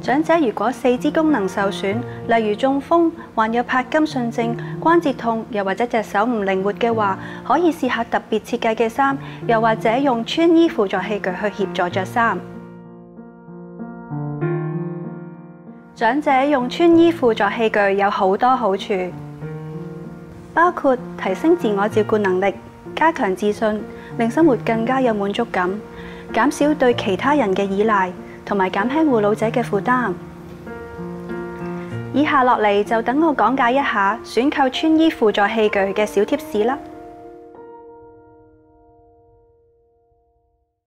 長者如果四肢功能受損，例如中風、患有帕金遜症、關節痛，又或者隻手唔靈活嘅話，可以試下特別設計嘅衫，又或者用穿衣輔助器具去協助着衫。長者用穿衣輔助器具有好多好處，包括提升自我照顧能力、加強自信，令生活更加有滿足感，減少對其他人嘅依賴，同埋減輕護老者嘅負擔。以下落嚟就等我講解一下選購穿衣輔助器具嘅小貼士啦。